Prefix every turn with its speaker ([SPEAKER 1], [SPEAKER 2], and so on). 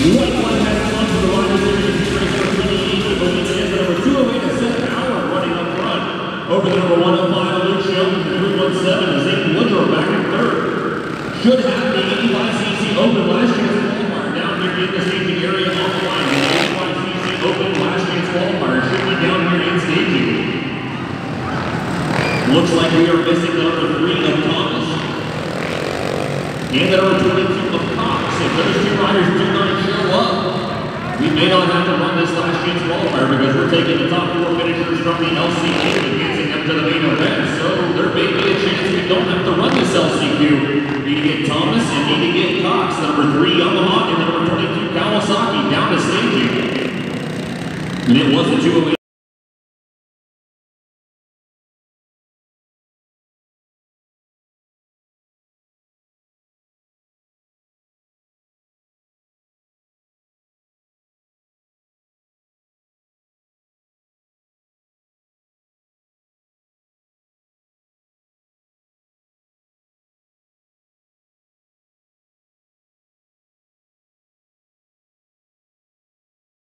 [SPEAKER 1] White one has come to the line series race for 28 with the lead stands at number 208 to 7 hour running up front. Over the number 105, Luke Shelton, 317 is Aiden Woodrow back in third. Should have the 85cc Open last chance qualifier down here in the staging area on the line. The 85cc Open last chance qualifier should be down here in staging. Looks like we are missing the number 3 of Thomas and the number 22 of Cox. If those two riders do not show up, we may not have to run this last chance qualifier because we're taking the top 4 finishers from the LCA and advancing them to the main event. So